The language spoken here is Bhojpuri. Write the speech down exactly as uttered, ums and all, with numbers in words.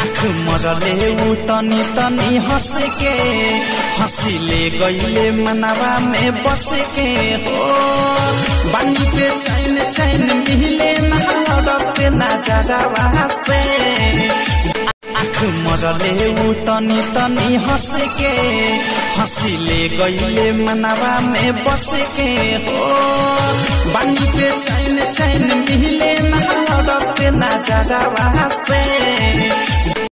आँख मरले उ तनी तनी हंस के हंसिले गईले मनवा में बस के हो बानी पे चैन चैन मिले नरते ना जगवा से आँख मरले उ तनी तनी हंस के हंसिले गईले मनवा में बस के हो बानी पे चैन चैन मिले नरते ना जगवा से